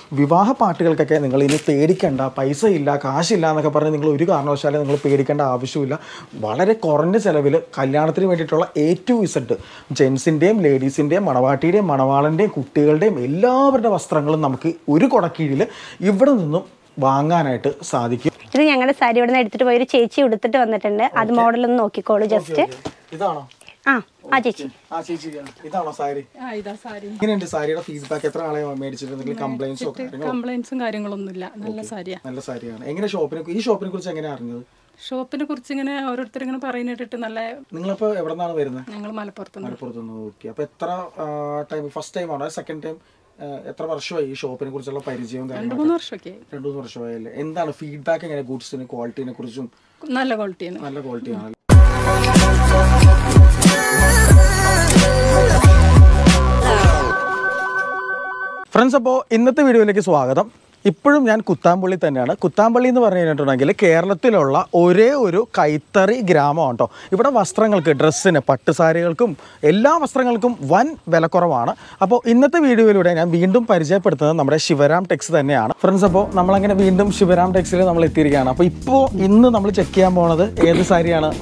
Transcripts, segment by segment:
വിവാഹ പാർട്ടികൾക്കൊക്കെ നിങ്ങൾ ഇനി പേടിക്കേണ്ട, പൈസ ഇല്ല, കാശില്ല എന്നൊക്കെ പറഞ്ഞ് നിങ്ങൾ ഒരു കാരണവശാലും നിങ്ങൾ പേടിക്കേണ്ട ആവശ്യമില്ല. വളരെ കുറഞ്ഞ ചിലവിൽ കല്യാണത്തിന് വേണ്ടിയിട്ടുള്ള A to Z ജെൻസിൻ്റെയും ലേഡീസിൻ്റെയും മണവാട്ടിയുടെയും മണവാളൻ്റെയും കുട്ടികളുടെയും എല്ലാവരുടെ വസ്ത്രങ്ങളും നമുക്ക് ഒരു കുടക്കീഴിൽ ഇവിടെ നിന്നും വാങ്ങാനായിട്ട് സാധിക്കും. ഇത് ഞങ്ങളുടെ സാരി ഇവിടെ നിന്ന് എടുത്തിട്ട് പോയി ഒരു ചേച്ചി ഉടുത്തിട്ട് വന്നിട്ടുണ്ട്. അത് മോഡലൊന്ന് നോക്കിക്കോളൂ ജസ്റ്റ്. ഇതാണോ? ചേച്ചി ഇതാണോ സാരി? ഇങ്ങനെയുണ്ട് സാരിയുടെ ഫീഡ്ബാക്ക്? എത്ര ആളെ മേടിച്ചിട്ടുണ്ടെങ്കിൽ കംപ്ലൈൻസും കാര്യങ്ങളൊന്നുമില്ല. നല്ല സാരിയാണ്. എങ്ങനെ ഈ ഷോപ്പിനെ കുറിച്ച് എങ്ങനെയാണ് അറിഞ്ഞത്? ഷോപ്പിനെ കുറിച്ച് ഇങ്ങനെ ഓരോരുത്തർ ഇങ്ങനെ പറയുന്നിട്ട് നല്ല. നിങ്ങളിപ്പോ എവിടെ നിന്നാണ് വരുന്നത്? ഞങ്ങൾ മലപ്പുറത്തുനിന്ന്. ഓക്കെ. അപ്പൊ എത്ര ടൈം, ഫസ്റ്റ് ടൈം ആണോ സെക്കൻഡ് ടൈം? എത്ര വർഷമായി ഈ ഷോപ്പിനെ കുറിച്ചുള്ള പരിചയവും? 2-3 വർഷമൊക്കെ. 2-3 വർഷമായല്ലേ? എന്താണ് ഫീഡ്ബാക്ക്? എങ്ങനെ ഗുഡ്സിന് ക്വാളിറ്റിനെ കുറിച്ചും? നല്ല ക്വാളിറ്റിയാണ്. ഫ്രണ്ട്സ്, അപ്പോൾ ഇന്നത്തെ വീഡിയോയിലേക്ക് സ്വാഗതം. ഇപ്പോഴും ഞാൻ കുത്താമ്പള്ളി തന്നെയാണ്. കുത്താമ്പള്ളി എന്ന് പറഞ്ഞു കഴിഞ്ഞിട്ടുണ്ടെങ്കിൽ കേരളത്തിലുള്ള ഒരേ ഒരു കൈത്തറി ഗ്രാമമാണ് കേട്ടോ. ഇവിടെ വസ്ത്രങ്ങൾക്ക്, ഡ്രസ്സിന്, പട്ടുസാരികൾക്കും എല്ലാ വസ്ത്രങ്ങൾക്കും വൻ വിലക്കുറവാണ്. അപ്പോൾ ഇന്നത്തെ വീഡിയോയിലൂടെ ഞാൻ വീണ്ടും പരിചയപ്പെടുത്തുന്നത് നമ്മുടെ ശിവരാം ടെക്സ് തന്നെയാണ്. ഫ്രണ്ട്സ്, അപ്പോൾ നമ്മളങ്ങനെ വീണ്ടും ശിവരാം ടെക്സിൽ നമ്മൾ എത്തിയിരിക്കുകയാണ്. അപ്പോൾ ഇന്ന് നമ്മൾ ചെക്ക് ചെയ്യാൻ പോകുന്നത് ഏത് സാരിയാണ്?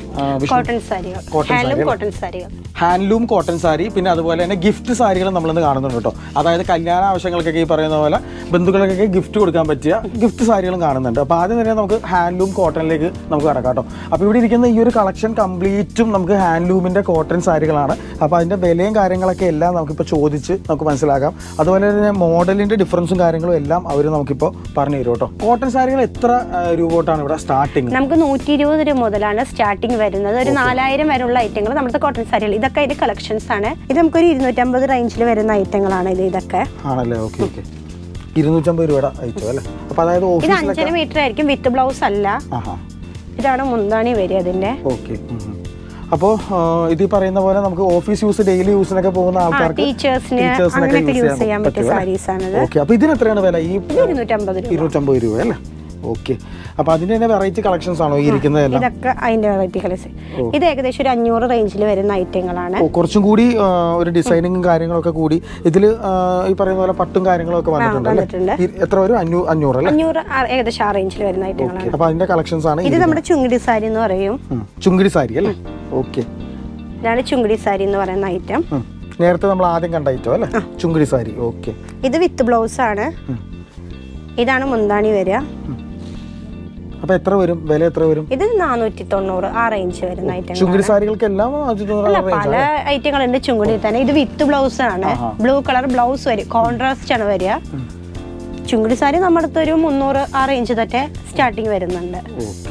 Handloom cotton sari. പിന്നെ അതുപോലെ തന്നെ ഗിഫ്റ്റ് സാരികൾ നമ്മളിന്ന് കാണുന്നുണ്ട് കേട്ടോ. അതായത് കല്യാണ ആവശ്യങ്ങൾക്കൊക്കെ ഈ പറയുന്ന പോലെ ബന്ധുക്കൾക്കൊക്കെ ഗിഫ്റ്റ് കൊടുക്കാൻ പറ്റിയ ഗിഫ്റ്റ് സാരികളും കാണുന്നുണ്ട്. അപ്പോൾ ആദ്യം തന്നെ നമുക്ക് ഹാൻഡ്ലൂം കോട്ടണിലേക്ക് നമുക്ക് കിടക്കാം കേട്ടോ. അപ്പോൾ ഇവിടെ ഇരിക്കുന്ന ഈ ഒരു കളക്ഷൻ കംപ്ലീറ്റും നമുക്ക് ഹാൻഡ്ലൂമിൻ്റെ കോട്ടൺ സാരികളാണ്. അപ്പോൾ അതിൻ്റെ വിലയും കാര്യങ്ങളൊക്കെ എല്ലാം നമുക്കിപ്പോൾ ചോദിച്ച് നമുക്ക് മനസ്സിലാക്കാം. അതുപോലെ തന്നെ മോഡലിൻ്റെ ഡിഫറൻസും കാര്യങ്ങളും എല്ലാം അവർ നമുക്കിപ്പോൾ പറഞ്ഞു തരും കേട്ടോ. കോട്ടൺ സാരികൾ എത്ര രൂപ തൊട്ടാണ് ഇവിടെ സ്റ്റാർട്ടിങ്? നമുക്ക് 120 രൂപ മുതലാണ് സ്റ്റാർട്ടിങ് വരുന്നത്. ഒരു 4000 വരെയുള്ള ഐറ്റങ്ങൾ നമ്മുടെ കോട്ടൺ സാരികൾ. ഇതൊക്കെ അതിന്റെ കളക്ഷൻസ് ആണ്. ഇത് നമുക്കൊരു 250 റേഞ്ചിൽ വരുന്ന ഐറ്റങ്ങളാണ് ഇതൊക്കെ. ആണല്ലേ? ഓക്കെ. 250 രൂപയുടെ ഐറ്റം അല്ലേ? അപ്പോൾ അതായത് ഇത് 5 മീറ്റർ ആയിരിക്കും, വിത്ത് ബ്ലൗസ് അല്ല. ഇതാണ് മുന്താണി വരിക അതിന്റെ. ഓക്കെ. അപ്പോൾ ഇത് പറയുന്ന പോലെ നമുക്ക് ഓഫീസ് യൂസ്, ഡെയിലി യൂസിനൊക്കെ പോകുന്ന ആൾക്കാർക്ക്, ടീച്ചേഴ്സിന് യൂസ് ചെയ്യാൻ പറ്റിയ സാരീസ് ആണ്. ഓക്കെ. അപ്പോൾ ഇതിന് എത്രയാണ് വില? ഈ 250 രൂപ അല്ലേ? ഓക്കെ. അപ്പോൾ അതിന്റെ തന്നെ വെറൈറ്റി കളക്ഷൻസ് ആണോ ഈ ഇരിക്കുന്നത്? ഇതൊക്കെ അതിന്റെ വെറൈറ്റി കളക്ഷൻ. ഇത് ഏകദേശം ഒരു 500 റേഞ്ചിൽ വരുന്ന ഐറ്റങ്ങളാണ്. കുറച്ചും കൂടി ഒരു ഡിസൈനിങ്ങും കാര്യങ്ങളൊക്കെ കൂടി ഇതിൽ ഈ പറയുന്ന പോലെ പട്ടും കാര്യങ്ങളൊക്കെ വന്നിട്ടുണ്ട്. എത്ര വരും? 500 അല്ലേ? 500 ഏകദേശം ആ റേഞ്ചിൽ വരുന്ന ഐറ്റങ്ങളാണ്. അപ്പോൾ അതിന്റെ കളക്ഷൻസ് ആണ്. ഇത് നമ്മുടെ ചുങ്കിടി സാരി എന്ന് പറയും. ചുങ്കിടി സാരി അല്ലേ? ഓക്കെ. ഇതാണ് ചുങ്കിടി സാരി എന്ന് പറയുന്ന ഐറ്റം. നേരത്തെ നമ്മൾ ആദ്യം കണ്ട ഐറ്റം അല്ലേ? ചുങ്കിടി സാരി. ഓക്കെ. ഇത് വിത്ത് ബ്ലൗസ് ആണ്. ഇതാണ് മുന്താണി വരിക. അപ്പോൾ എത്ര വരും? വില എത്ര വരും? ഇത് 490 ആ റേഞ്ച് വരുന്ന ഐറ്റം. ചുങ്കിടി സാരികൾക്കെല്ലാം പല ഐറ്റങ്ങളുണ്ട് ചുങ്കിടി തന്നെ. ഇത് വിത്ത് ബ്ലൗസ് ആണ്. ബ്ലൂ കളർ ബ്ലൗസ് വരും, കോൺട്രാസ്റ്റ് ആണ് വരിക. ചുങ്കിടി സാരി നമ്മുടെ അടുത്ത് ഒരു 300 ആ റേഞ്ച് തൊട്ട് സ്റ്റാർട്ടിങ് വരുന്നുണ്ട്.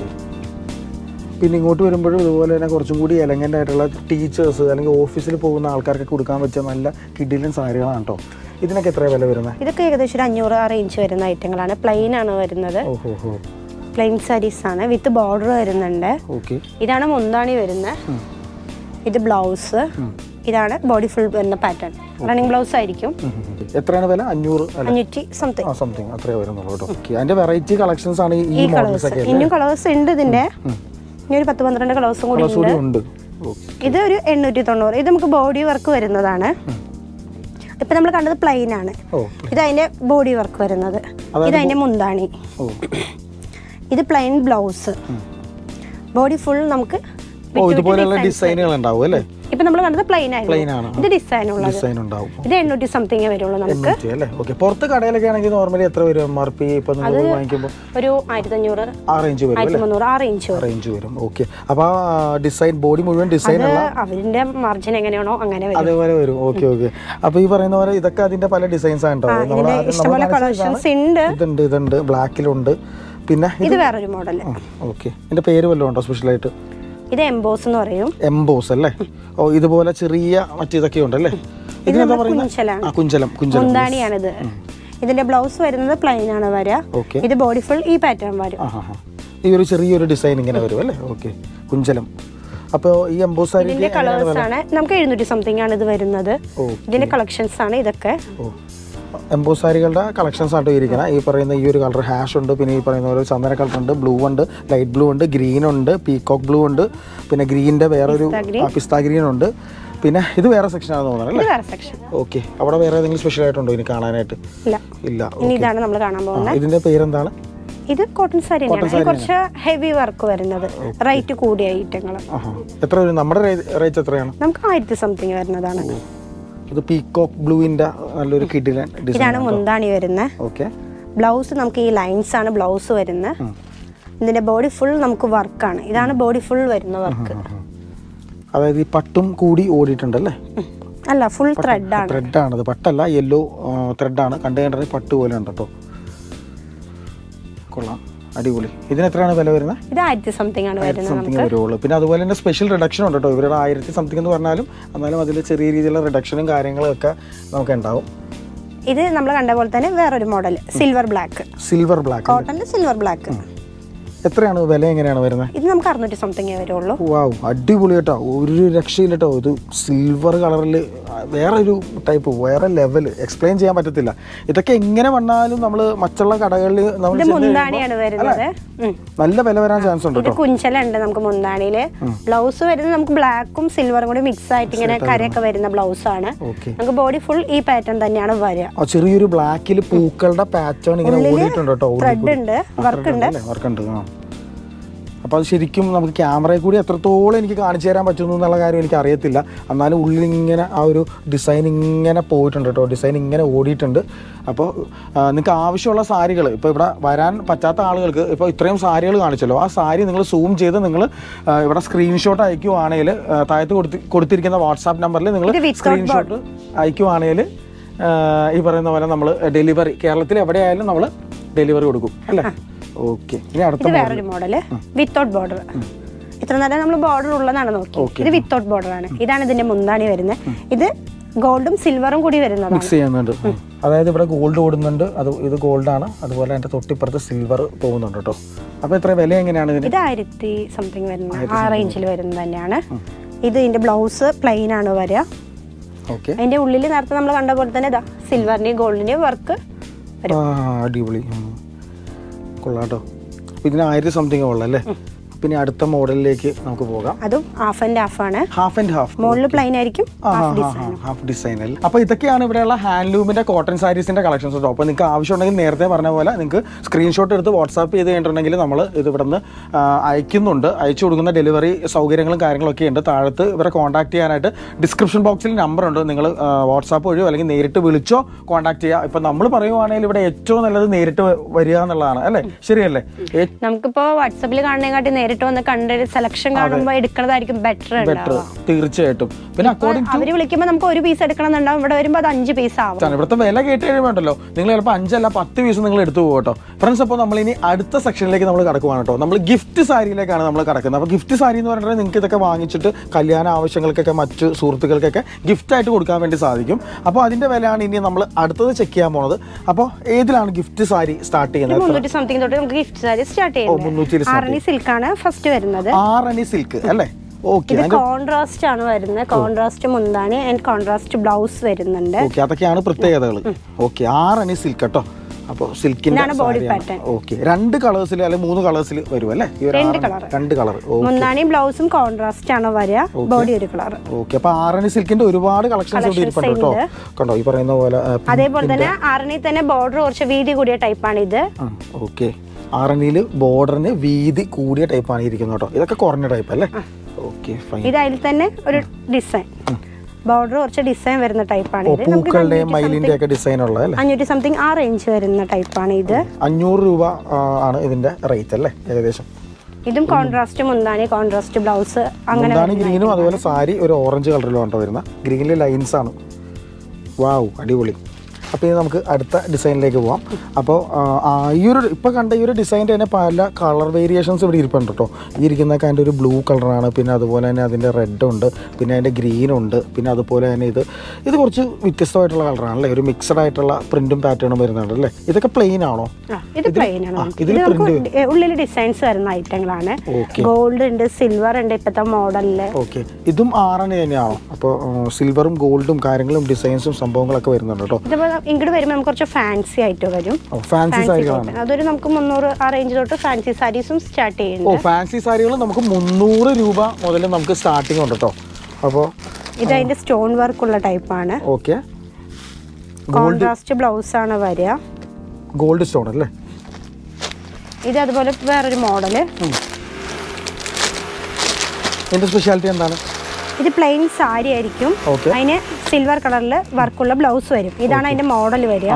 പിന്നെ ഇങ്ങോട്ട് വരുമ്പോഴും ഇതുപോലെ തന്നെ കുറച്ചും കൂടി എലഗൻ്റ് ആയിട്ടുള്ള ടീച്ചേഴ്സ് അല്ലെങ്കിൽ ഓഫീസിൽ പോകുന്ന ആൾക്കാർക്ക് കൊടുക്കാൻ പറ്റിയ നല്ല കിഡിലൻ സാരികളാണ് കേട്ടോ. ഇതിനൊക്കെ എത്ര വില വരുന്നത്? ഇതൊക്കെ ഏകദേശം 500 ആ റേഞ്ച് വരുന്ന ഐറ്റങ്ങളാണ്. പ്ലെയിൻ ആണ് വരുന്നത്. പ്ലെയിൻ സാരീസ് ആണ്, വിത്ത് ബോർഡർ വരുന്നുണ്ട്. ഇതാണ് മുന്താണി വരുന്നത്. ഇത് ബ്ലൗസ്. ഇതാണ് ബോഡി ഫുൾ വരുന്ന പാറ്റേൺ. റണ്ണിങ് ബ്ലൗസ് ആയിരിക്കും. എത്രയാണ് വില? 500 സംതിങ് അത്രേ വരുന്നുള്ളൂ കേട്ടോ. അതിന്റെ വെറൈറ്റി കളക്ഷൻസ് ആണ് ഈ മോഡൽസ് ഒക്കെ. ഇനിയും കളേഴ്സ് ഉണ്ട് ഇതിന്റെ. ഇനി ഒരു 10-12 കളേഴ്സും കൂടി ഉണ്ട്. ഇത് ഒരു 890. ഇത് നമുക്ക് ബോഡി വർക്ക് വരുന്നതാണ്. ഇപ്പൊ നമ്മൾ കണ്ടത് പ്ലെയിൻ ആണ്. ഇത് അതിന്റെ ബോഡി വർക്ക് വരുന്നത്. ഇത് അതിന്റെ മുന്താണി. ഇത് പ്ലെയിൻ ബ്ലൗസ്. ബോഡി ഫുൾ നമുക്ക് ഇതുപോലെയുള്ള ഡിസൈനുകൾ ഉണ്ടാവും അല്ലേ? ഇപ്പൊ നമ്മൾ കണ്ടത് പ്ലെയിൻ ആണ്. ഇത് ഡിസൈൻ ഉള്ളത്. ഇത് 800 സംതിങ് വരുള്ളൂ നമുക്ക്. പുറത്ത് കടയിലൊക്കെ ആണെങ്കിൽ നോർമലി എത്ര വരും? MRP വാങ്ങിക്കുമ്പോൾ ഒരു 1500 ആ റേഞ്ച് വരും. 1300 ആ റേഞ്ച് വരും. ഓക്കെ. അപ്പൊ ഡിസൈൻ ബോഡി മുഴുവൻ ഡിസൈൻ അവരുടെ മാർജിൻ എങ്ങനെയാണോ അങ്ങനെ വരും. അതേപോലെ വരും. ഓക്കെ. അപ്പൊ ഈ പറയുന്ന പോലെ ഇതൊക്കെ അതിന്റെ പല ഡിസൈൻസ് ആണ്. ഇതുണ്ട്, ബ്ലാക്കിലുണ്ട്. പിന്നെ ഇത് വേറൊരു മോഡൽ. ഓക്കെ. ഇതിന്റെ പേര് വല്ലതും ഉണ്ടോ സ്പെഷ്യൽ ആയിട്ട്? ഇത് എംബോസ് എന്ന് പറയും. എംബോസ് അല്ലേ? ഇതുപോലെ ചെറിയ മറ്റേതൊക്കെ ഉണ്ടല്ലേ? കുഞ്ചലം മുന്താണിയാണിത്. ഇതിന്റെ ബ്ലൗസ് വരുന്നത് പ്ലെയിൻ ആണ് വരിക. ഇത് ബോഡി ഫുൾ ഈ പാറ്റേൺ വരും. ഈ ഒരു ചെറിയൊരു ഡിസൈൻ ഇങ്ങനെ വരും അല്ലേ? ഓക്കെ. കുഞ്ചലം. അപ്പോൾ ഈ എംബോസ് സാരിന്റെ കളേഴ്സ് ആണ് നമുക്ക് 700 സംതിങ് ആണ് ഇത് വരുന്നത്. ഇതിന്റെ കളക്ഷൻസ് ആണ് ഇതൊക്കെ. എംബോസ് സാരികളുടെ കളക്ഷൻസ് ആയിട്ട് ഇരിക്കുന്നത്. ഈ പറയുന്ന ഈ ഒരു കളർ ഹാഷ് ഉണ്ട്. പിന്നെ ഈ പറയുന്ന പോലെ ചന്ദന കളർ ഉണ്ട്, ബ്ലൂ ഉണ്ട്, ലൈറ്റ് ബ്ലൂ ഉണ്ട്, ഗ്രീൻ ഉണ്ട്, പീകോക്ക് ബ്ലൂ ഉണ്ട്, പിന്നെ ഗ്രീനിൻ്റെ വേറൊരു പിസ്ത ഗ്രീൻ ഉണ്ട്. പിന്നെ ഇത് വേറെ സെക്ഷനാണെന്ന് തോന്നുന്നു ഇത് വേറെ സെക്ഷൻ. ഓക്കെ. അവിടെ വേറെ ഏതെങ്കിലും സ്പെഷ്യൽ ആയിട്ടുണ്ടോ ഇനി കാണാനായിട്ട്? ഇല്ല. ഇനി ഇതാണ് നമ്മൾ കാണാൻ പോകുന്നത്. ഇതിന്റെ പേരെന്താണ്? ഇത് കോട്ടൺ സാരി തന്നെയാണ്. കുറച്ച് ഹെവി വർക്ക് വരുന്നത്, റേറ്റ് കൂടിയ ഐറ്റങ്ങൾ. എത്ര വരും? നമ്മുടെ റേറ്റ് എത്രയാണ്? നമുക്ക് 1000 സംതിങ് വരുന്നതാണ്. ഇത് പീകോക്ക് ബ്ലൂവിന്റെ നല്ലൊരു കിഡിലൻ ഡിസൈൻ. ഇതാണ് മുന്താണി വരുന്നത്. ഓക്കെ. ബ്ലൗസ് നമുക്ക് ഈ ലൈൻസ് ആണ് ബ്ലൗസ് വരുന്നത്. ഇതിന്റെ ബോഡി ഫുൾ നമുക്ക് വർക്കാണ്. ഇതാണ് ബോഡി ഫുൾ വരുന്ന വർക്ക്. അതായത് ഈ പട്ടും കൂടി ഓടിയിട്ടുണ്ടല്ലേ? അല്ല, ഫുൾ ത്രെഡ് ആണ്. ത്രെഡ് ആണത്, പട്ടല്ല, യെല്ലോ ത്രെഡ് ആണ്. കണ്ടുകഴിഞ്ഞാൽ പട്ട് പോലെ ഉണ്ട് കേട്ടോ. കൊള്ളാം, അടിപൊളി. ഇതിന് എത്രയാണ് വില വരുന്നത്? ഇത് 1000 സംതിങ് ആണ് വരുന്നത്. പിന്നെ അതുപോലെ തന്നെ സ്പെഷ്യൽ റിഡക്ഷൻ ഉണ്ട് കേട്ടോ. ഇവരുടെ 1000 സംതിങ് എന്ന് പറഞ്ഞാലും എന്നാലും അതിൽ ചെറിയ രീതിയിലുള്ള റിഡക്ഷനും കാര്യങ്ങളും ഒക്കെ നമുക്ക് ഉണ്ടാവും. ഇത് നമ്മൾ കണ്ട പോലെ തന്നെ വേറൊരു model, silver black. Silver black, കോട്ടണിൽ സിൽവർ ബ്ലാക്ക്. എത്രയാണ് വില? എങ്ങനെയാണ് വരുന്നത്? ഇത് നമുക്ക് 600 സംതിങ് വരുള്ളൂ. വാവ്, അടിപൊളി കേട്ടോ, ഒരു രക്ഷയില്ല കേട്ടോ. ഇത് സിൽവർ കളറിൽ വേറെ ഒരു ടൈപ്പ്, വേറെ ലെവൽ, എക്സ്പ്ലെയിൻ ചെയ്യാൻ പറ്റത്തില്ല. ഇതൊക്കെ എങ്ങനെ വന്നാലും നമ്മൾ മറ്റുള്ള കടകളിൽ മുന്താണിയാണ് വരുന്നത്. നല്ല വില വരാൻ ചാൻസ് ഉണ്ട്. ഇത് കുഞ്ചലുണ്ട് നമുക്ക് മുന്താണിയില്. ബ്ലൗസ് വരുന്നത് നമുക്ക് ബ്ലാക്കും സിൽവറും കൂടി മിക്സ് ആയിട്ട് ഇങ്ങനെ കരയൊക്കെ വരുന്ന ബ്ലൗസ് ആണ്. നമുക്ക് ബോഡി ഫുൾ ഈ പാറ്റേൺ തന്നെയാണ് വരിക. ചെറിയൊരു ബ്ലാക്കിൽ പൂക്കളുടെ പാറ്റേൺ ഇങ്ങനെ ഓടിയിട്ടുണ്ട് കേട്ടോ. ത്രെഡ് ഉണ്ട്, വർക്ക് ഉണ്ട്. അപ്പോൾ അത് ശരിക്കും നമുക്ക് ക്യാമറയിൽ കൂടി എത്രത്തോളം എനിക്ക് കാണിച്ചു തരാൻ പറ്റുന്നു എന്നുള്ള കാര്യം എനിക്ക് അറിയത്തില്ല. എന്നാലും ഉള്ളിൽ ഇങ്ങനെ ആ ഒരു ഡിസൈൻ ഇങ്ങനെ പോയിട്ടുണ്ട് കേട്ടോ, ഡിസൈൻ ഇങ്ങനെ ഓടിയിട്ടുണ്ട്. അപ്പോൾ നിങ്ങൾക്ക് ആവശ്യമുള്ള സാരികൾ ഇപ്പോൾ ഇവിടെ വരാൻ പറ്റാത്ത ആളുകൾക്ക് ഇപ്പോൾ ഇത്രയും സാരികൾ കാണിച്ചല്ലോ, ആ സാരി നിങ്ങൾ സൂം ചെയ്ത് നിങ്ങൾ ഇവിടെ സ്ക്രീൻഷോട്ട് അയക്കുവാണെങ്കിൽ താഴത്ത് കൊടുത്തിരിക്കുന്ന വാട്സാപ്പ് നമ്പറിൽ നിങ്ങൾ സ്ക്രീൻഷോട്ട് അയക്കുവാണെങ്കിൽ ഈ പറയുന്ന പോലെ നമ്മൾ ഡെലിവറി കേരളത്തിൽ എവിടെയായാലും നമ്മൾ ഡെലിവറി കൊടുക്കും അല്ലേ? ഓക്കെ. ഇനി അടുത്ത വേറൊരു മോഡല് വിത്തൗട്ട് ബോർഡർ. ഇത്ര നേരം നമ്മൾ ബോർഡർ ഉള്ളതാണ് നോക്കി. ഇത് വിത്തൗട്ട് ബോർഡർ ആണ്. ഇതാണ് ഇതിന്റെ മുന്താണി വരുന്നത്. ഇത് ഗോൾഡും സിൽവറും കൂടി വരുന്നതാണ്. മിക്സ് ചെയ്യുന്നുണ്ട്. അതായത് ഇവിടെ ഗോൾഡ് ഓടുന്നുണ്ട്, അത് ഇത് ഗോൾഡ് ആണ്. അതുപോലെ അതിന്റെ തൊട്ടിപ്പുറത്ത് സിൽവർ പോകുന്നുണ്ട് കേട്ടോ. അപ്പൊ എത്ര വില എങ്ങനെയാണ് ഇതിന്? ഇത് 1000 സംതിങ് വരുന്നത്, ആ റേഞ്ചിൽ വരുന്നത് തന്നെയാണ്. ഇത് ഇതിന്റെ ബ്ലൗസ് പ്ലെയിൻ ആണ് വരിക. അതിന്റെ ഉള്ളിൽ നേരത്തെ നമ്മൾ കണ്ട പോലെ തന്നെ ഇതാ സിൽവറിന്റെയും ഗോൾഡിന്റെയും വർക്ക്. അടിപൊളി, കൊള്ളാട്ടോ. അപ്പൊ ഇതിന് 1000 സംതിങ് ഉള്ളല്ലേ? പിന്നെ അടുത്ത മോഡലിലേക്ക് നമുക്ക് പോകാം. അതും ഹാഫ് ആൻഡ് ഹാഫ് ആണ്. Half and half, model plain ആയിരിക്കും, ഹാഫ് ഡിസൈൻ അല്ലേ? അപ്പോൾ ഇതൊക്കെയാണ് ഇവിടെയുള്ള ഹാൻഡ്ലൂമിന്റെ കോട്ടൺ സാരീസിന്റെ കളക്ഷൻസ് കേട്ടോ. അപ്പോൾ നിങ്ങൾക്ക് ആവശ്യമുണ്ടെങ്കിൽ നേരത്തെ പറഞ്ഞ പോലെ നിങ്ങൾക്ക് സ്ക്രീൻഷോട്ട് എടുത്ത് വാട്സാപ്പ് ചെയ്ത് കഴിഞ്ഞിട്ടുണ്ടെങ്കിൽ നമ്മൾ ഇത് ഇവിടെ നിന്ന് അയക്കുന്നുണ്ട്. അയച്ചു കൊടുക്കുന്ന ഡെലിവറി സൗകര്യങ്ങളും കാര്യങ്ങളൊക്കെ ഉണ്ട്. താഴത്ത് ഇവരെ കോൺടാക്ട് ചെയ്യാനായിട്ട് ഡിസ്ക്രിപ്ഷൻ ബോക്സിൽ നമ്പർ ഉണ്ട്. നിങ്ങൾ വാട്സാപ്പ് വഴിയോ അല്ലെങ്കിൽ നേരിട്ട് വിളിച്ചോ കോൺടാക്ട് ചെയ്യുക. ഇപ്പം നമ്മൾ പറയുവാണെങ്കിൽ ഇവിടെ ഏറ്റവും നല്ലത് നേരിട്ട് വരിക എന്നുള്ളതാണ് അല്ലേ? ശരിയല്ലേ? നമുക്കിപ്പോൾ വാട്സാപ്പിൽ കാണുന്നതിനെക്കാട്ടി നേരിട്ട് വന്ന് കണ്ട സെലക്ഷൻ കാണുമ്പോൾ എടുക്കുന്നതായിരിക്കും ബെറ്റർ. തീർച്ചയായിട്ടും. പിന്നെ അവര് വിളിക്കുമ്പോൾ നമുക്ക് ഒരു പീസ് എടുക്കണമെന്നുണ്ടാവും, ഇവിടെ വരുമ്പോൾ അത് 5 പീസ് ആവും. ഇവിടുത്തെ വില കേട്ട് കഴിയുമ്പോണ്ടല്ലോ നിങ്ങൾ ചിലപ്പോൾ 5 അല്ല 10 പീസ് നിങ്ങൾ എടുത്തു പോകും കേട്ടോ ഫ്രണ്ട്സ്. അപ്പോൾ നമ്മൾ ഇനി അടുത്ത സെക്ഷനിലേക്ക് നമ്മൾ കടക്കുവാണ് കേട്ടോ. നമ്മൾ ഗിഫ്റ്റ് സാരിയിലേക്കാണ് നമ്മൾ കടക്കുന്നത്. അപ്പോൾ ഗിഫ്റ്റ് സാരി എന്ന് പറഞ്ഞിട്ടുണ്ടെങ്കിൽ നിങ്ങൾക്ക് ഇതൊക്കെ വാങ്ങിച്ചിട്ട് കല്യാണ ആവശ്യങ്ങൾക്കൊക്കെ മറ്റു സുഹൃത്തുക്കൾക്കൊക്കെ ഗിഫ്റ്റായിട്ട് കൊടുക്കാൻ വേണ്ടി സാധിക്കും. അപ്പോൾ അതിന്റെ വിലയാണ് ഇനി നമ്മൾ അടുത്തത് ചെക്ക് ചെയ്യാൻ പോണത്. അപ്പോൾ ഏതിലാണ് ഗിഫ്റ്റ് സാരി സ്റ്റാർട്ട് ചെയ്യുന്നത്? 300 സംതിങ് തൊട്ട് നമുക്ക് ഗിഫ്റ്റ് സാരി സ്റ്റാർട്ട് ചെയ്യുന്നത്. ആറണി സിൽക്ക് ആണ് ഫസ്റ്റ് വരുന്നത്. ആറണി സിൽക്ക് അല്ലേ? ഇത് കോൺട്രാസ്റ്റ് ആണ് വരുന്നത്. കോൺട്രാസ്റ്റ് മുന്താണി ആൻഡ് കോൺട്രാസ്റ്റ് ബ്ലൗസ് വരുന്നുണ്ട്. അതൊക്കെയാണ് പ്രത്യേകതകൾ. ഓക്കെ, ആറണി സിൽക്ക് കേട്ടോ. അപ്പോൾ സിൽക്കിന്റെ ബോഡി പാറ്റേൺ. ഓക്കെ, 2 കളേഴ്സിൽ അല്ലെങ്കിൽ 3 കളേഴ്സിൽ വരും അല്ലേ? 2 കളർ. മുന്താണി ബ്ലൗസും കോൺട്രാസ്റ്റ് ആണ് വരിക, ബോഡി ഒരു കളർ. ഓക്കെ, അപ്പോൾ ആറണി സിൽക്കിന്റെ ഒരുപാട് കളക്ഷൻസ് ഇവിടെ ഇരിപ്പുണ്ട് കേട്ടോ. കണ്ടോ ഈ പറയുന്ന പോലെ. അതേപോലെ തന്നെ ആറണി തന്നെ ബോർഡർ കുറച്ച് വീതി കൂടിയ ടൈപ്പാണ് ഇത്. ഓക്കെ, ആറണിയിൽ ബോർഡറിന് വീതി കൂടിയ ടൈപ്പാണ് ഇരിക്കുന്നത് കേട്ടോ. ഇതൊക്കെ കുറഞ്ഞ ടൈപ്പ് അല്ലേ? Okay, fine. ഇത് അതിൽ തന്നെ ഒരു ഡിസൈൻ, ബോർഡർ കുറച്ച് ഡിസൈൻ വരുന്ന ടൈപ്പാണ് ഇത്. പൂക്കളുടെയും മയിലിന്റെ ഒക്കെ ഡിസൈൻ ഉള്ളത് അല്ലേ? 500 സംതിങ് ആ റേഞ്ച് വരുന്ന ടൈപ്പാണ് ഇത്. 500 രൂപ ആണ് ഇതിന്റെ റേറ്റ് അല്ലേ ഏകദേശം? ഇതും കോൺട്രാസ്റ്റ് മുന്താണി, കോൺട്രാസ്റ്റ് ബ്ലൗസ്, അങ്ങനെ ഗ്രീനും അതുപോലെ സാരി ഒരു ഓറഞ്ച് കളറിലും ഉണ്ടോ വരുന്ന. ഗ്രീനിൽ ലൈൻസ് ആണ്. വാവ്, അടിപൊളി. അപ്പോൾ ഇനി നമുക്ക് അടുത്ത ഡിസൈനിലേക്ക് പോവാം. അപ്പോൾ ഈ ഒരു ഇപ്പോൾ കണ്ട ഈ ഒരു ഡിസൈൻ്റെ തന്നെ പല കളർ വേരിയേഷൻസ് ഇവിടെ ഇരിപ്പുണ്ട് കേട്ടോ. ഈ ഇരിക്കുന്നതൊക്കെ അതിൻ്റെ ഒരു ബ്ലൂ കളറാണ്. പിന്നെ അതുപോലെ തന്നെ അതിൻ്റെ റെഡ് ഉണ്ട്, പിന്നെ അതിൻ്റെ ഗ്രീൻ ഉണ്ട്, പിന്നെ അതുപോലെ തന്നെ ഇത് കുറച്ച് വ്യത്യസ്തമായിട്ടുള്ള കളറാണല്ലേ? ഒരു മിക്സഡ് ആയിട്ടുള്ള പ്രിന്റും പാറ്റേണും വരുന്നുണ്ട് അല്ലേ? ഇതൊക്കെ പ്ലെയിൻ ആണോ? ഇത് പ്ലെയിൻ ആണ്. ഉള്ളിൽ ഡിസൈൻസ് വരുന്ന ഐറ്റങ്ങളാണ്. ഗോൾഡ് ഉണ്ട്, സിൽവർ ഉണ്ട് ഇപ്പോഴത്തെ മോഡലില്. ഓക്കെ, ഇതും ആറണി തന്നെയാണോ? അപ്പോൾ സിൽവറും ഗോൾഡും കാര്യങ്ങളും ഡിസൈൻസും സംഭവങ്ങളൊക്കെ വരുന്നുണ്ട് കേട്ടോ. ഇങ്ങോട്ട് വരുമ്പോൾ നമുക്ക് കുറച്ച് ഫാൻസി ആയിട്ട് വരും. അതൊരു നമുക്ക് 300 ആ റേഞ്ച് തൊട്ട് ഫാൻസി സാരീസും സ്റ്റാർട്ട് ചെയ്യുന്നുണ്ട്. ഫാൻസി സാരികൾ നമുക്ക് 300 രൂപ മുതൽ നമുക്ക് സ്റ്റാർട്ടിങ് ഉണ്ട് കേട്ടോ. അപ്പോൾ ഇത് അതിന്റെ സ്റ്റോൺ വർക്ക് ഉള്ള ടൈപ്പാണ്. ഓക്കെ, കോൺട്രാസ്റ്റ് ബ്ലൗസ് ആണ് വരിക. ഗോൾഡ് സ്റ്റോൺ അല്ലേ? ഇത് അതുപോലെ വേറൊരു മോഡല്. ഇതിന്റെ സ്പെഷ്യാലിറ്റി എന്താണ്? ഇത് പ്ലെയിൻ സാരി ആയിരിക്കും, അതിന് സിൽവർ കളറിൽ വർക്കുള്ള ബ്ലൗസ് വരും. ഇതാണ് അതിന്റെ മോഡൽ വരിക.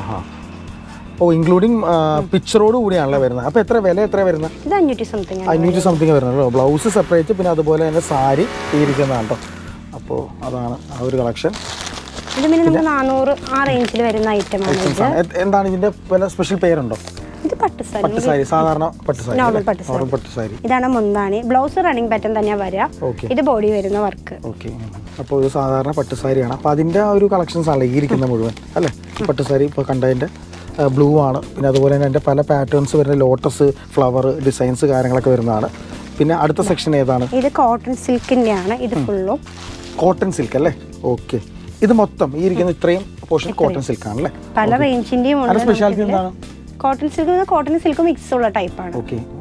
ഓ, ഇൻക്ലൂഡിങ് പിക്ചറോട് കൂടിയാണല്ലോ വരുന്നത്. അപ്പോൾ എത്ര വില എത്ര വരുന്നത്? ഇത് 500 സംതിങ്. 500 സംതിങ് വരുന്നല്ലോ. ബ്ലൗസ് സെപ്പറേറ്റ്, പിന്നെ അതുപോലെ തന്നെ സാരി ഇരിക്കുന്നതാണ് കേട്ടോ. അപ്പോൾ അതാണ് ആ ഒരു കളക്ഷൻ. ഇത് പിന്നെ നമുക്ക് 400 ആ റേഞ്ചിൽ വരുന്ന ഐറ്റമാണ്. എന്താണ് ഇതിന്റെ വല്ല സ്പെഷ്യൽ പേരുണ്ടോ? ഇത് പട്ടുസാരി, പട്ടുസാരി, സാധാരണ പട്ടുസാരി, നോർമൽ പട്ടുസാരി. ഇതാണ് മുന്താണി. ബ്ലൗസ് റണ്ണിങ് പാറ്റേൺ തന്നെയാണ് വരിക. ഇത് ബോഡി വരുന്ന വർക്ക്. ഓക്കെ, അപ്പോൾ ഇത് സാധാരണ പട്ടുസാരിയാണ്. അപ്പോൾ അതിൻ്റെ ഒരു കളക്ഷൻസ് ആണല്ലോ ഈ ഇരിക്കുന്ന മുഴുവൻ അല്ലേ? പട്ടുസാരി ഇപ്പോൾ കണ്ടതിൻ്റെ ബ്ലൂ ആണ്. പിന്നെ അതുപോലെ തന്നെ അതിൻ്റെ പല പാറ്റേൺസ് വരുന്ന ലോട്ടസ്, ഫ്ലവർ ഡിസൈൻസ് കാര്യങ്ങളൊക്കെ വരുന്നതാണ്. പിന്നെ അടുത്ത സെക്ഷൻ ഏതാണ്? ഇത് കോട്ടൺ സിൽക്കിൻ്റെ ആണ്. ഇത് ഫുള്ളും കോട്ടൺ സിൽക്ക് അല്ലേ? ഓക്കെ, ഇത് മൊത്തം ഈ ഇരിക്കുന്ന ഇത്രയും പോർഷൻ കോട്ടൺ സിൽക്ക് ആണല്ലേ? പല റേഞ്ചിൻ്റെയും സ്പെഷ്യാലിറ്റി എന്താണ്? കോട്ടൺ സിൽക്ക് മിക്സ് ഉള്ള ടൈപ്പാണ്.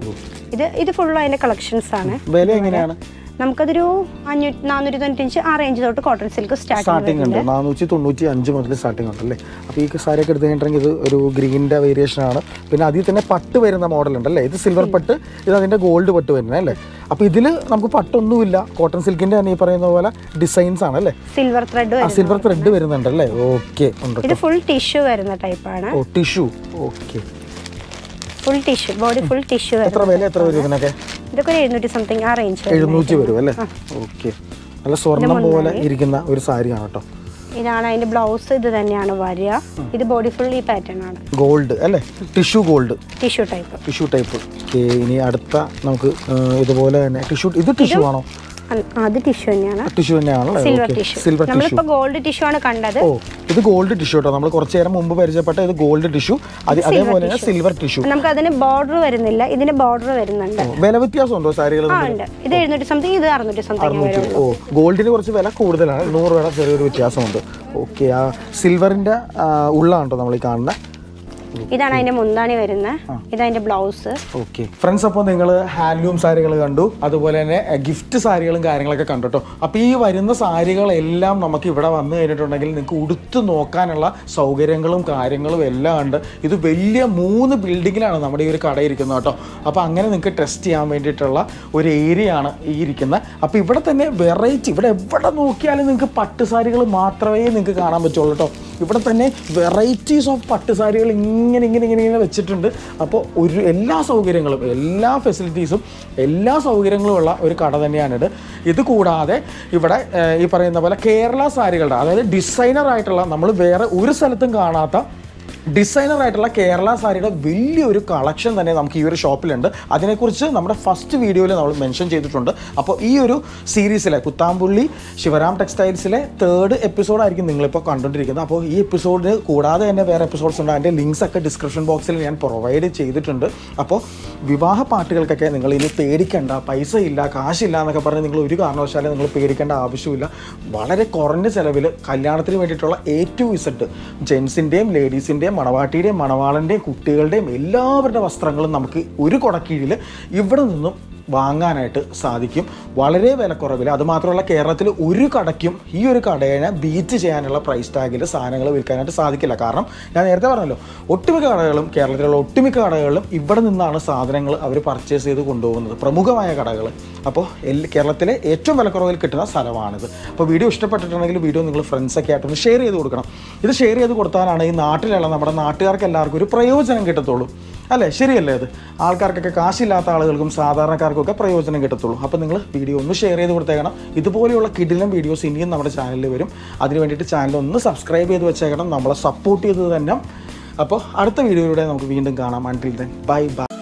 ഇത് ഫുള്ളും അതിന്റെ കളക്ഷൻസ് ആണ്. വില എങ്ങനെയാണ്? നമുക്കതൊരു 495 ആ റേഞ്ച് തൊട്ട് കോട്ടൺ സിൽക്ക് സ്റ്റാർട്ടിംഗ് ഉണ്ട്. 495 മുതൽ സ്റ്റാർട്ടിംഗ് ഉണ്ടല്ലേ? അപ്പോൾ ഈ സാരിയൊക്കെ എടുത്ത് കഴിഞ്ഞിട്ടുണ്ടെങ്കിൽ ഇത് ഒരു ഗ്രീനിൻ്റെ വേരിയേഷൻ ആണ്. പിന്നെ അതിൽ തന്നെ പട്ട് വരുന്ന മോഡൽ ഉണ്ടല്ലേ? ഇത് സിൽവർ പട്ട്, ഇത് അതിൻ്റെ ഗോൾഡ് പട്ട് വരുന്നത് അല്ലേ? അപ്പോൾ ഇതിൽ നമുക്ക് പട്ടൊന്നുമില്ല, കോട്ടൺ സിൽക്കിൻ്റെ തന്നെ ഈ പറയുന്ന പോലെ ഡിസൈൻസ് ആണ് അല്ലേ? Silver thread വരുന്നുണ്ടല്ലേ? ഓക്കെ, ഉണ്ട്. ഇത് ഫുൾ ടിഷ്യൂ വരുന്ന ടൈപ്പാണ്. ഓ, tissue. Okay, full tissue, body full tissue. എത്ര വില എത്ര വരും ഇതിനൊക്കെ? ഇതൊക്കെ 700 സംതിങ് ആ റേഞ്ച്. 700 വരും അല്ലേ? ഓക്കെ, നല്ല സ്വർണം പോലെ ഇരിക്കുന്ന ഒരു സാരിയാണ് കേട്ടോ. ഇതാണ് അതിന്റെ ബ്ലൗസ്. ഇത് തന്നെയാണ് വരിക. ഇത് ബോഡി ഫുൾ ഈ പാറ്റേൺ ആണ്. ഗോൾഡ് അല്ലേ? Tissue gold, tissue type. ഇനി അടുത്ത നമുക്ക് ഇതുപോലെ തന്നെ ടിഷ്യൂ. ഇത് ടിഷ്യൂ ആണോ? അത് ടിഷ്യൂ തന്നെയാണ്. ടിഷ്യൂ തന്നെയാണല്ലേ? Silver tissue. നമ്മളിപ്പോൾ ഗോൾഡ് ടിഷ്യൂ ആണ് കണ്ടത്. ഓ, ഇത് ഗോൾഡ് ടിഷ്യൂ കേട്ടോ. നമ്മൾ കുറച്ച് നേരം മുമ്പ് പരിചയപ്പെട്ട ഇത് ഗോൾഡ് ടിഷ്യൂ, അതേപോലെ തന്നെ സിൽവർ ടിഷ്യൂ. നമുക്ക് അതിന് ബോർഡർ വരുന്നില്ല, ഇതിന് ബോർഡർ വരുന്നുണ്ട്. വില വ്യത്യാസം ഉണ്ടോ സാരികൾ? ഇത് 700 സംതിങ്, ഇത് 600 സംതിങ്. ഓ, ഗോൾഡിന് കുറച്ച് വില കൂടുതലാണ്, 100 രൂപയുടെ ചെറിയൊരു വ്യത്യാസമുണ്ട്. ഓക്കെ, ആ സിൽവറിന്റെ ഉള്ളാണ് കേട്ടോ നമ്മൾ ഈ കാണുന്നത്. ഇതാണ് അതിന്റെ മുന്താണി വരുന്നത്. ഇതതിന്റെ ബ്ലൗസ്. ഓക്കെ ഫ്രണ്ട്സ്, അപ്പോൾ നിങ്ങൾ ഹാൻഡ്ലൂം സാരികൾ കണ്ടു, അതുപോലെ തന്നെ ഗിഫ്റ്റ് സാരികളും കാര്യങ്ങളൊക്കെ കണ്ടു കേട്ടോ. അപ്പോൾ ഈ വരുന്ന സാരികളെല്ലാം നമുക്ക് ഇവിടെ വന്നു കഴിഞ്ഞിട്ടുണ്ടെങ്കിൽ നിങ്ങൾക്ക് ഉടുത്ത് നോക്കാനുള്ള സൗകര്യങ്ങളും കാര്യങ്ങളും എല്ലാം ഉണ്ട്. ഇത് വലിയ 3 ബിൽഡിങ്ങിലാണ് നമ്മുടെ ഈ ഒരു കട ഇരിക്കുന്നത് കേട്ടോ. അപ്പോൾ അങ്ങനെ നിങ്ങൾക്ക് ടെസ്റ്റ് ചെയ്യാൻ വേണ്ടിയിട്ടുള്ള ഒരു ഏരിയ ആണ് ഈ ഇരിക്കുന്നത്. അപ്പോൾ ഇവിടെ തന്നെ വെറൈറ്റി, ഇവിടെ എവിടെ നോക്കിയാലും നിങ്ങൾക്ക് പട്ടുസാരികൾ മാത്രമേ നിങ്ങൾക്ക് കാണാൻ പറ്റുള്ളൂ കേട്ടോ. ഇവിടെ തന്നെ വെറൈറ്റീസ് ഓഫ് പട്ടുസാരികൾ ഇങ്ങനെ വെച്ചിട്ടുണ്ട്. അപ്പോൾ എല്ലാ സൗകര്യങ്ങളും, എല്ലാ ഫെസിലിറ്റീസും, എല്ലാ സൗകര്യങ്ങളും ഉള്ള ഒരു കട തന്നെയാണിത്. ഇത് കൂടാതെ ഇവിടെ ഈ പറയുന്ന പോലെ കേരള സാരികളുടെ, അതായത് ഡിസൈനർ ആയിട്ടുള്ള, നമ്മൾ വേറെ ഒരു സ്ഥലത്തും കാണാത്ത ഡിസൈനർ ആയിട്ടുള്ള കേരള സാരിയുടെ വലിയൊരു കളക്ഷൻ തന്നെ നമുക്ക് ഈ ഒരു ഷോപ്പിലുണ്ട്. അതിനെക്കുറിച്ച് നമ്മുടെ ഫസ്റ്റ് വീഡിയോയിൽ നമ്മൾ മെൻഷൻ ചെയ്തിട്ടുണ്ട്. അപ്പോൾ ഈ ഒരു സീരീസിലെ കുത്താമ്പുള്ളി ശിവരാം ടെക്സ്റ്റൈൽസിലെ 3rd എപ്പിസോഡായിരിക്കും നിങ്ങളിപ്പോൾ കണ്ടുകൊണ്ടിരിക്കുന്നത്. അപ്പോൾ ഈ എപ്പിസോഡ് കൂടാതെ തന്നെ വേറെ എപ്പിസോഡ്സ് ഉണ്ട്. അതിൻ്റെ ലിങ്ക്സ് ഒക്കെ ഡിസ്ക്രിപ്ഷൻ ബോക്സിൽ ഞാൻ പ്രൊവൈഡ് ചെയ്തിട്ടുണ്ട്. അപ്പോൾ വിവാഹ പാർട്ടികൾക്കൊക്കെ നിങ്ങൾ ഇനി പേടിക്കേണ്ട, പൈസ ഇല്ല, കാശില്ല എന്നൊക്കെ പറഞ്ഞ് നിങ്ങൾ ഒരു കാരണവശാലും നിങ്ങൾ പേടിക്കേണ്ട ആവശ്യമില്ല. വളരെ കുറഞ്ഞ ചിലവിൽ കല്യാണത്തിന് വേണ്ടിയിട്ടുള്ള A to Z, ജെൻസിൻ്റെയും ലേഡീസിൻ്റെയും മണവാട്ടിയുടെയും മണവാളൻ്റെയും കുട്ടികളുടെയും എല്ലാവരുടെ വസ്ത്രങ്ങളും നമുക്ക് ഒരു കുടക്കീഴിൽ ഇവിടെ നിന്നും വാങ്ങാനായിട്ട് സാധിക്കും, വളരെ വിലക്കുറവിൽ. അതുമാത്രമല്ല, കേരളത്തിൽ ഒരു കടയ്ക്കും ഈ ഒരു കടയെ ബീറ്റ് ചെയ്യാനുള്ള പ്രൈസ് ടാഗിൽ സാധനങ്ങൾ വിൽക്കാനായിട്ട് സാധിക്കില്ല. കാരണം ഞാൻ നേരത്തെ പറഞ്ഞല്ലോ, ഒട്ടുമിക്ക കടകളും, കേരളത്തിലുള്ള ഒട്ടുമിക്ക കടകളിലും ഇവിടെ നിന്നാണ് സാധനങ്ങൾ അവർ പർച്ചേസ് ചെയ്ത് കൊണ്ടുപോകുന്നത്, പ്രമുഖമായ കടകൾ. അപ്പോൾ കേരളത്തിലെ ഏറ്റവും വിലക്കുറവിൽ കിട്ടുന്ന സ്ഥലമാണിത്. അപ്പോൾ വീഡിയോ ഇഷ്ടപ്പെട്ടിട്ടുണ്ടെങ്കിൽ വീഡിയോ നിങ്ങൾ ഫ്രണ്ട്സൊക്കെ ആയിട്ടൊന്ന് ഷെയർ ചെയ്ത് കൊടുക്കണം. ഇത് ഷെയർ ചെയ്ത് കൊടുത്താലാണ് ഈ നാട്ടിലുള്ള നമ്മുടെ നാട്ടുകാർക്ക് എല്ലാവർക്കും ഒരു പ്രയോജനം കിട്ടത്തുള്ളൂ, അല്ലേ? ശരിയല്ലേ? അത് ആൾക്കാർക്കൊക്കെ, കാശില്ലാത്ത ആളുകൾക്കും സാധാരണക്കാർക്കൊക്കെ പ്രയോജനം കിട്ടത്തുള്ളൂ. അപ്പോൾ നിങ്ങൾ വീഡിയോ ഒന്ന് ഷെയർ ചെയ്ത് കൊടുത്തേക്കണം. ഇതുപോലെയുള്ള കിടിലൻ വീഡിയോസ് ഇനിയും നമ്മുടെ ചാനലിൽ വരും. അതിന് വേണ്ടിയിട്ട് ചാനൽ ഒന്ന് സബ്സ്ക്രൈബ് ചെയ്ത് വെച്ചേക്കണം, നമ്മളെ സപ്പോർട്ട് ചെയ്തത് തന്നെ. അപ്പോൾ അടുത്ത വീഡിയോയിലൂടെ നമുക്ക് വീണ്ടും കാണാം. Until then, bye by.